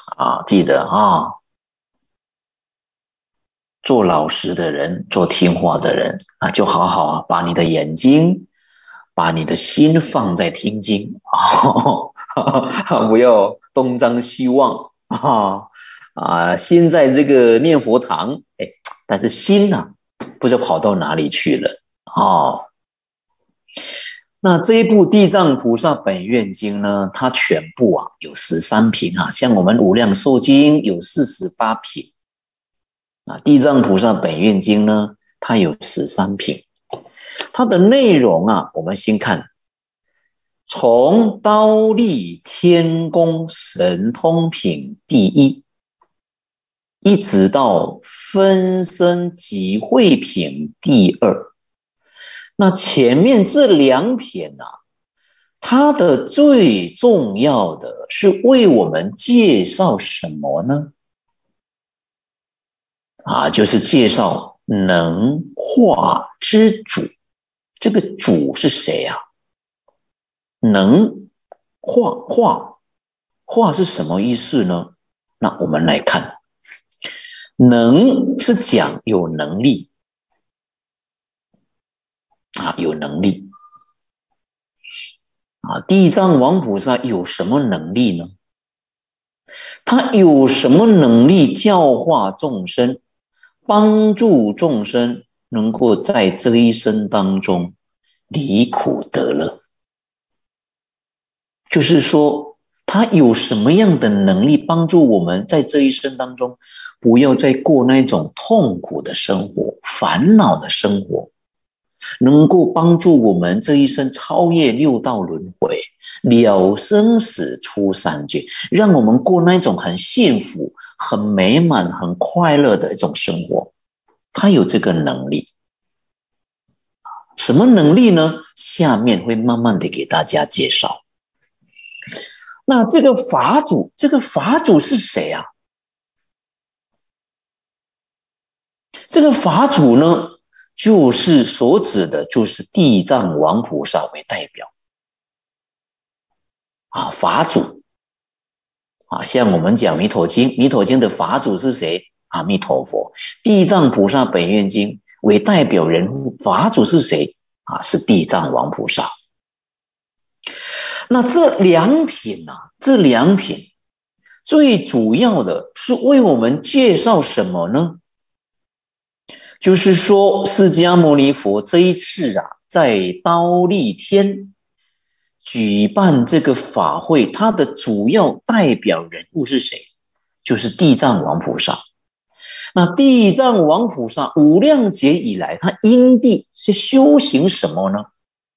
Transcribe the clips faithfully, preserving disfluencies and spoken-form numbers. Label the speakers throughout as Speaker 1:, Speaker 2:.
Speaker 1: 啊，记得啊，做老实的人，做听话的人啊，就好好啊，把你的眼睛，把你的心放在听经啊，不要东张西望啊啊，心在这个念佛堂，哎，但是心呢、啊，不知道跑到哪里去了哦。那这一部《地藏菩萨本愿经》呢，它全部啊有十三品啊，像我们《无量寿经》有四十八品。啊，《地藏菩萨本愿经》呢，它有十三品，它的内容啊，我们先看，从忉利天宫神通品第一，一直到分身集会品第二。那前面这两品啊，它的最重要的是为我们介绍什么呢？啊，就是介绍能化之主。这个主是谁啊？能化化化是什么意思呢？那我们来看，能是讲有能力啊，有能力啊。地藏王菩萨有什么能力呢？他有什么能力教化众生？帮助众生能够在这一生当中离苦得乐，就是说他有什么样的能力帮助我们在这一生当中不要再过那种痛苦的生活、烦恼的生活，能够帮助我们这一生超越六道轮回，了生死出三界，让我们过那种很幸福、很美满、很快乐的一种生活。他有这个能力。什么能力呢？下面会慢慢的给大家介绍。那这个法主，这个法主是谁啊？这个法主呢，就是所指的就是地藏王菩萨为代表啊，法主啊，像我们讲弥陀经，弥陀经的法主是谁？阿弥陀佛。地藏菩萨本愿经为代表人物，法主是谁啊？是地藏王菩萨。那这两品啊，这两品最主要的是为我们介绍什么呢？就是说释迦牟尼佛这一次啊，在忉利天举办这个法会，他的主要代表人物是谁？就是地藏王菩萨。那地藏王菩萨无量劫以来，他因地是修行什么呢？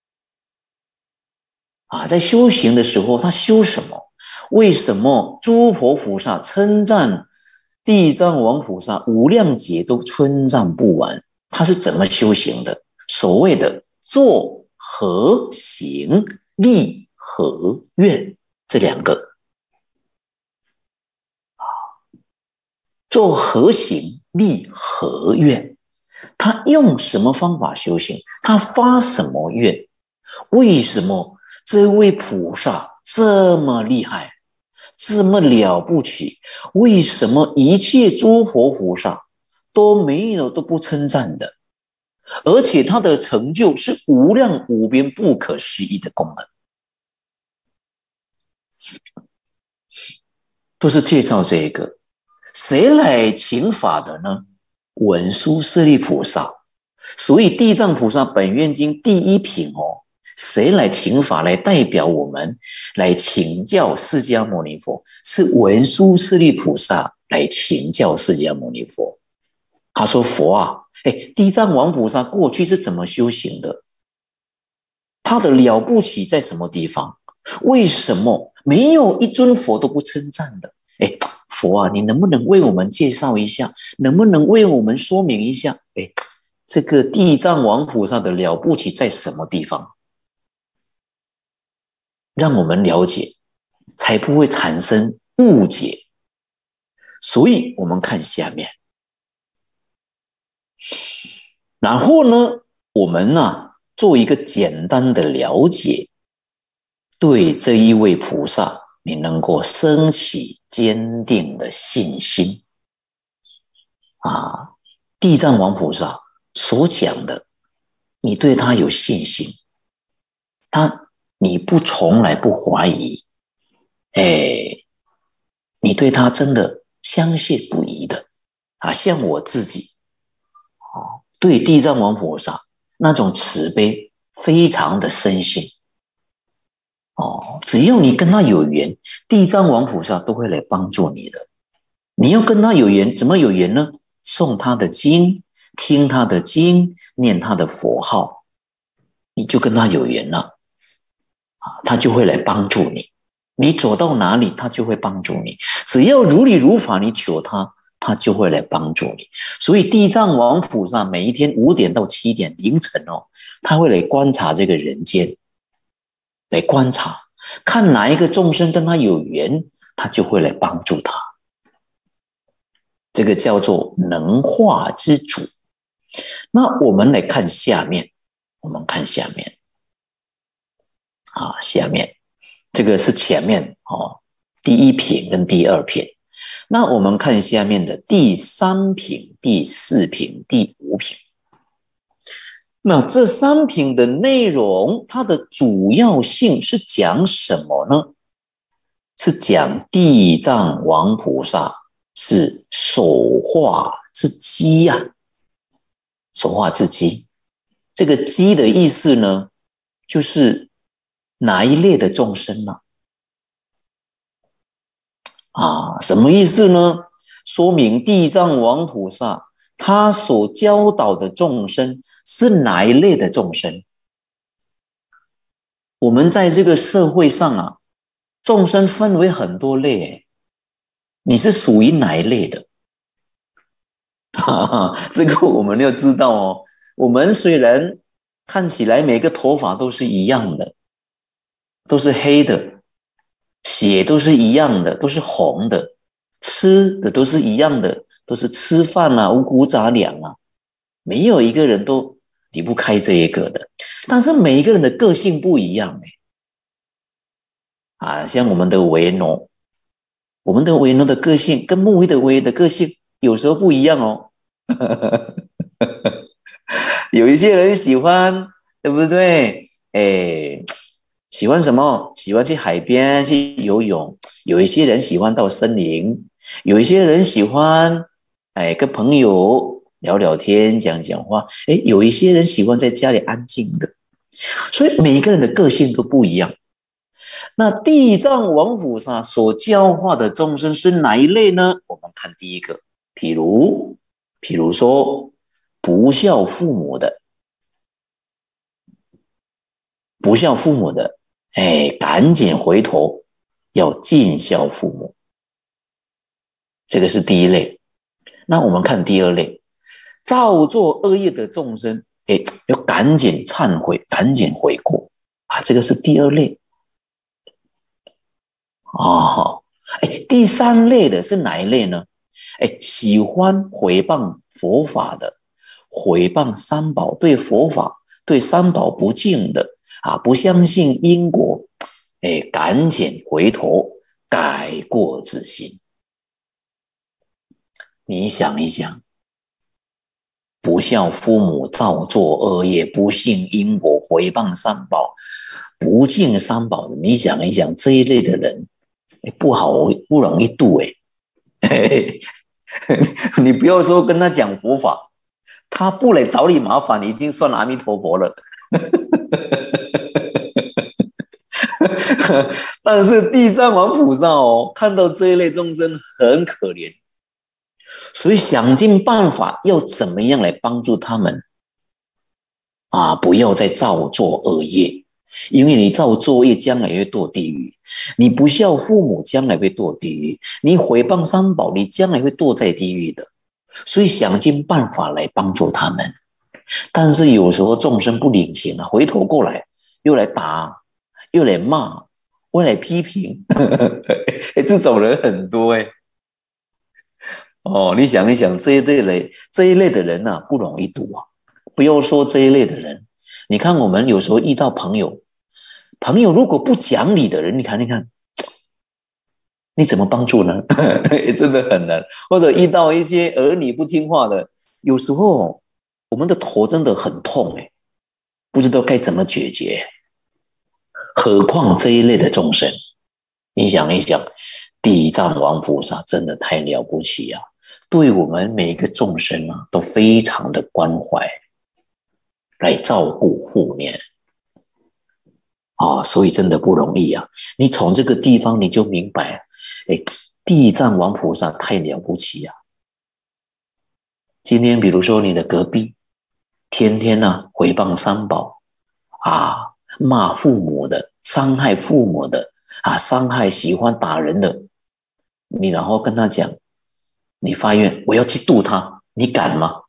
Speaker 1: 啊，在修行的时候，他修什么？为什么诸佛菩萨称赞地藏王菩萨无量劫都称赞不完？他是怎么修行的？所谓的作和行、立和愿这两个。做和行、立和愿，他用什么方法修行？他发什么愿？为什么这位菩萨这么厉害，这么了不起？为什么一切诸佛菩萨都没有都不称赞的？而且他的成就是无量无边不可思议的功能，都是介绍这个。谁来请法的呢？文殊师利菩萨。所以地藏菩萨本愿经第一品哦，谁来请法来代表我们来请教释迦牟尼佛？是文殊师利菩萨来请教释迦牟尼佛。他说：佛啊，哎，地藏王菩萨过去是怎么修行的？他的了不起在什么地方？为什么没有一尊佛都不称赞的？哎，佛啊，你能不能为我们介绍一下？能不能为我们说明一下？哎，这个地藏王菩萨的了不起在什么地方？让我们了解，才不会产生误解。所以我们看下面，然后呢，我们呢、啊、做一个简单的了解，对这一位菩萨你能够升起坚定的信心啊。地藏王菩萨所讲的，你对他有信心，他你不从来不怀疑，哎，你对他真的相信不疑的啊。像我自己啊，对地藏王菩萨那种慈悲非常的深信哦，只要你跟他有缘，地藏王菩萨都会来帮助你的。你要跟他有缘，怎么有缘呢？诵他的经，听他的经，念他的佛号，你就跟他有缘了啊，他就会来帮助你。你走到哪里，他就会帮助你。只要如理如法，你求他，他就会来帮助你。所以地藏王菩萨每一天五点到七点凌晨哦，他会来观察这个人间，来观察，看哪一个众生跟他有缘，他就会来帮助他。这个叫做能化之主。那我们来看下面，我们看下面啊，下面这个是前面哦，第一品跟第二品。那我们看下面的第三品、第四品、第五品。那这三品的内容，它的主要性是讲什么呢？是讲地藏王菩萨是手化之机呀、啊，手化之机。这个机的意思呢，就是哪一类的众生呢？啊，什么意思呢？说明地藏王菩萨他所教导的众生是哪一类的众生？我们在这个社会上啊，众生分为很多类，你是属于哪一类的？哈哈，这个我们要知道哦。我们虽然看起来每个头发都是一样的，都是黑的，血都是一样的，都是红的，吃的都是一样的，都是吃饭啊，五谷杂粮啊，没有一个人都离不开这一个的。但是每一个人的个性不一样啊，像我们的维诺，我们的维诺的个性跟木鱼的维的个性有时候不一样哦。有一些人喜欢，对不对？哎，喜欢什么？喜欢去海边去游泳。有一些人喜欢到森林，有一些人喜欢哎跟朋友聊聊天、讲讲话。哎，有一些人喜欢在家里安静的。所以每一个人的个性都不一样。那地藏王菩萨所教化的众生是哪一类呢？我们看第一个，譬如，譬如说不孝父母的，不孝父母的，哎，赶紧回头要尽孝父母，这个是第一类。那我们看第二类，造作恶业的众生，哎，要赶紧忏悔，赶紧悔过啊，这个是第二类。哦，哎，第三类的是哪一类呢？哎，喜欢毁谤佛法的，毁谤三宝，对佛法、对三宝不敬的啊，不相信因果，哎，赶紧回头改过自新。你想一想，不孝父母，造作恶业，不信因果，毁谤三宝，不敬三宝的，你想一想，这一类的人不好，不容易度哎。你不要说跟他讲佛法，他不来找你麻烦，你已经算阿弥陀佛了。但是地藏王菩萨哦，看到这一类众生很可怜，所以想尽办法要怎么样来帮助他们啊，不要再造作恶业。因为你造作业，将来会堕地狱；你不孝父母，将来会堕地狱；你毁谤三宝，你将来会堕在地狱的。所以想尽办法来帮助他们，但是有时候众生不领情啊，回头过来又来打，又来骂，又来批评，这种人很多哎。哦，你想一想，这一类类这一类的人啊，不容易度啊。不要说这一类的人。你看，我们有时候遇到朋友，朋友如果不讲理的人，你看，你看， 你怎么帮助呢？真的很难。或者遇到一些儿女不听话的，有时候我们的头真的很痛，哎，不知道该怎么解决。何况这一类的众生，你想一想，地藏王菩萨真的太了不起啊！对我们每一个众生啊，都非常的关怀，来照顾护念啊，所以真的不容易啊！你从这个地方你就明白，哎，地藏王菩萨太了不起啊！今天比如说你的隔壁，天天呢、啊、毁谤三宝啊，骂父母的，伤害父母的啊，伤害喜欢打人的，你然后跟他讲，你发愿我要去度他，你敢吗？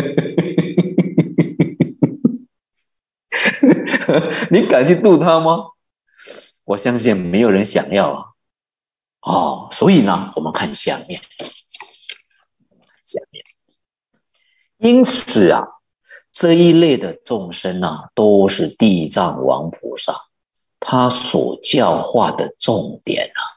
Speaker 1: 你敢去度他吗？我相信没有人想要啊。哦，所以呢，我们看下面，下面，因此啊，这一类的众生啊，都是地藏王菩萨他所教化的重点啊，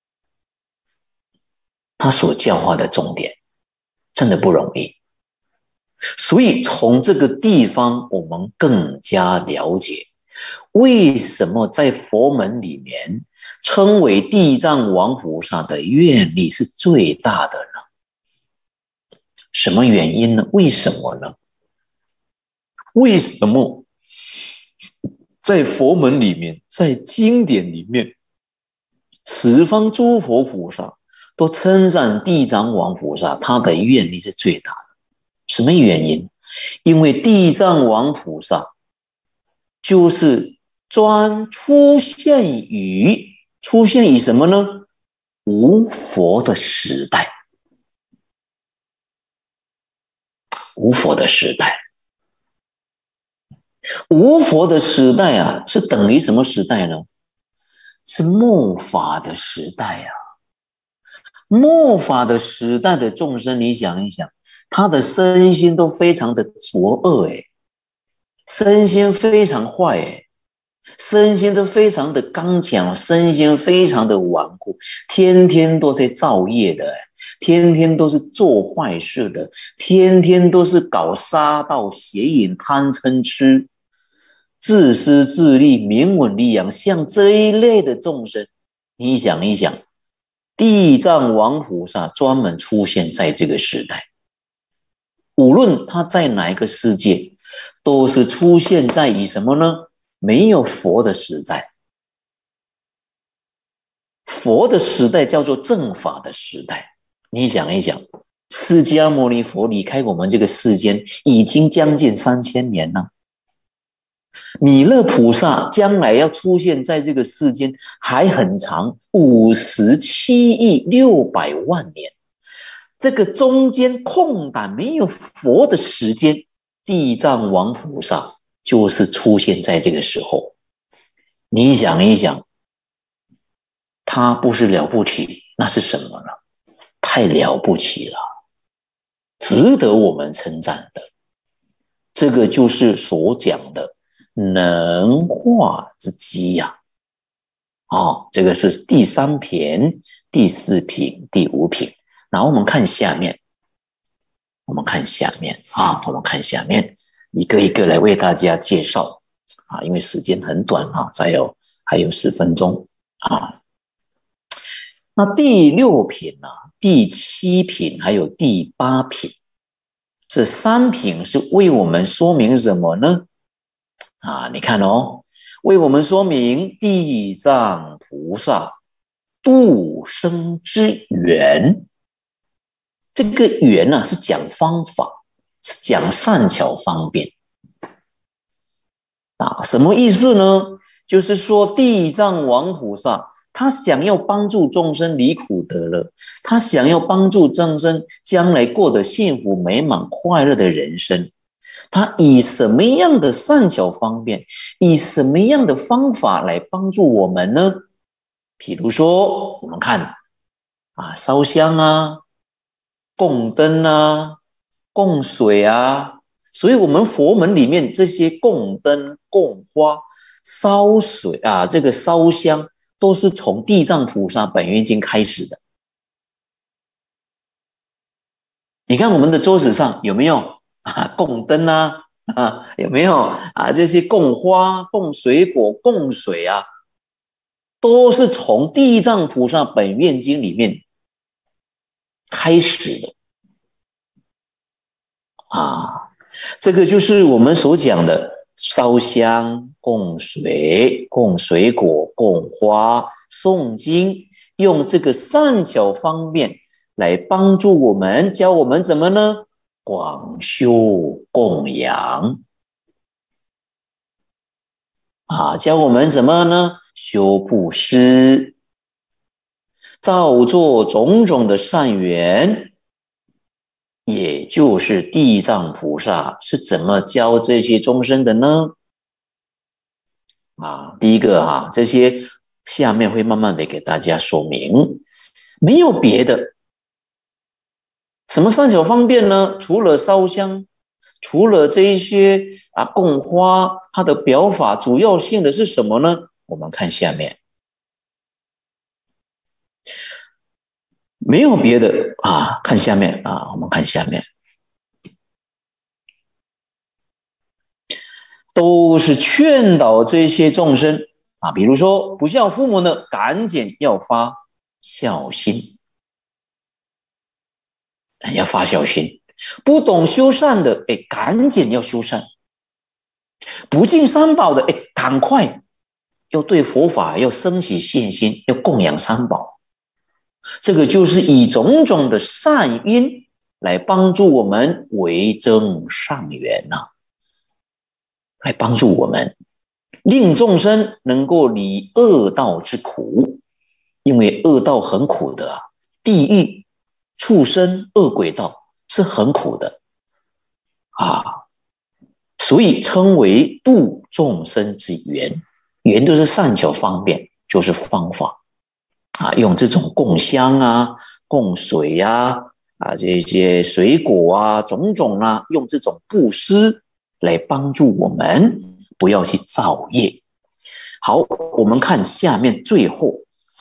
Speaker 1: 他所教化的重点真的不容易。所以从这个地方，我们更加了解为什么在佛门里面称为地藏王菩萨的愿力是最大的呢？什么原因呢？为什么呢？为什么在佛门里面，在经典里面，十方诸佛菩萨都称赞地藏王菩萨他的愿力是最大的？什么原因？因为地藏王菩萨就是专出现于出现于什么呢？无佛的时代，无佛的时代，无佛的时代啊，是等于什么时代呢？是末法的时代啊！末法的时代的众生，你想一想，他的身心都非常的浊恶，哎，身心非常坏，哎，身心都非常的刚强，身心非常的顽固，天天都在造业的，天天都是做坏事的，天天都是搞杀盗邪淫贪嗔痴，自私自利，名闻利养，像这一类的众生，你想一想，地藏王菩萨专门出现在这个时代，无论他在哪一个世界，都是出现在以什么呢？没有佛的时代。佛的时代叫做正法的时代。你想一想，释迦牟尼佛离开我们这个世间已经将近三千年了，弥勒菩萨将来要出现在这个世间还很长，五十七亿六百万年。这个中间空档没有佛的时间，地藏王菩萨就是出现在这个时候。你想一想，他不是了不起，那是什么呢？太了不起了，值得我们称赞的。这个就是所讲的能化之机呀、啊。哦，这个是第三品、第四品、第五品。然后我们看下面，我们看下面啊，我们看下面，一个一个来为大家介绍啊，因为时间很短啊，再有还有十分钟啊。那第六品呢、啊、第七品还有第八品，这三品是为我们说明什么呢？啊，你看哦，为我们说明地藏菩萨度生之缘。这个缘呢、啊、是讲方法，是讲善巧方便啊。什么意思呢？就是说地藏王菩萨他想要帮助众生离苦得乐，他想要帮助众生将来过得幸福美满快乐的人生，他以什么样的善巧方便，以什么样的方法来帮助我们呢？比如说我们看啊，烧香啊，供灯啊，供水啊，所以我们佛门里面这些供灯、供花、烧水啊，这个烧香都是从地藏菩萨本愿经开始的。你看我们的桌子上有没有啊供灯啊，啊有没有啊这些供花、供水果、供水啊，都是从地藏菩萨本愿经里面开始的啊。这个就是我们所讲的烧香、供水、供水果、供花、诵经，用这个善巧方便来帮助我们，教我们怎么呢？广修供养啊，教我们怎么呢？修布施，造作种种的善缘。也就是地藏菩萨是怎么教这些众生的呢？啊，第一个啊，这些下面会慢慢的给大家说明，没有别的。什么善巧方便呢？除了烧香，除了这一些啊供花，它的表法主要性的是什么呢？我们看下面，没有别的啊，看下面啊，我们看下面。都是劝导这些众生啊，比如说不孝父母的，赶紧要发孝心，要发孝心；不懂修善的，哎，赶紧要修善；不敬三宝的，哎，赶快要对佛法要升起信心，要供养三宝。这个就是以种种的善因来帮助我们为增上缘呐、啊。来帮助我们，令众生能够离恶道之苦，因为恶道很苦的啊，地狱、畜生、恶鬼道是很苦的啊，所以称为度众生之缘。缘都是善巧方便，就是方法啊，用这种供香啊、供水啊、啊这些水果啊、种种啊，用这种布施来帮助我们不要去造业。好，我们看下面最后，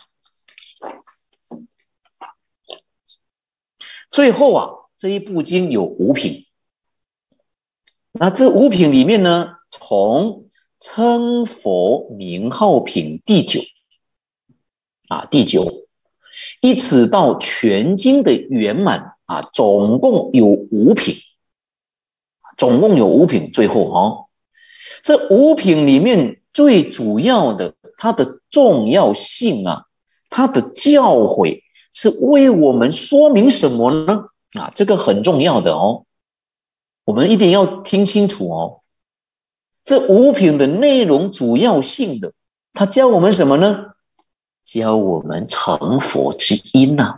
Speaker 1: 最后啊，这一部经有五品。那这五品里面呢，从称佛名号品第九啊，第九，一直到全经的圆满啊，总共有五品，总共有五品。最后哦，这五品里面最主要的，它的重要性啊，它的教诲是为我们说明什么呢？啊，这个很重要的哦，我们一定要听清楚哦。这五品的内容主要性的，它教我们什么呢？教我们成佛之因啊，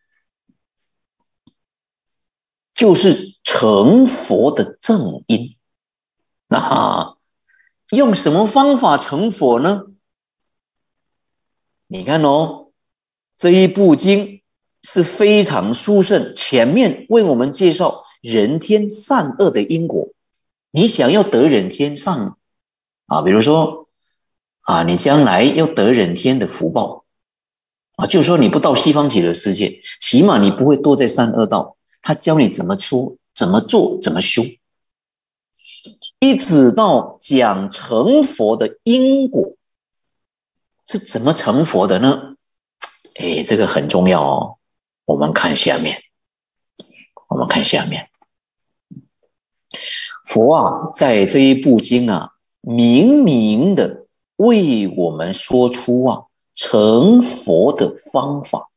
Speaker 1: 就是成佛的正因。那用什么方法成佛呢？你看哦，这一部经是非常殊胜，前面为我们介绍人天善恶的因果。你想要得人天上啊，比如说啊，你将来要得人天的福报啊，就是说你不到西方极乐世界，起码你不会堕在三恶道。他教你怎么说、怎么做、怎么修，一直到讲成佛的因果是怎么成佛的呢？哎，这个很重要哦。我们看下面，我们看下面。佛啊，在这一部经啊，明明的为我们说出啊成佛的方法。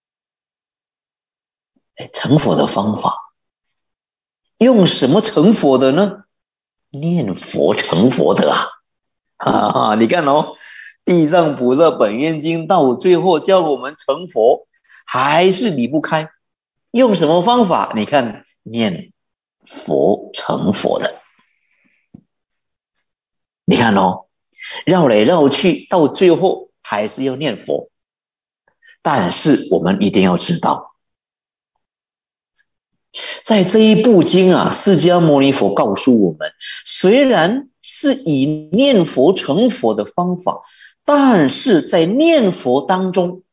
Speaker 1: 哎，成佛的方法，用什么成佛的呢？念佛成佛的啊！哈哈，你看哦，地藏菩萨本愿经到最后教我们成佛，还是离不开用什么方法？你看，念佛成佛的。你看哦，绕来绕去，到最后还是要念佛。但是我们一定要知道，在这一部经啊，释迦牟尼佛告诉我们，虽然是以念佛成佛的方法， 但是在念佛当中，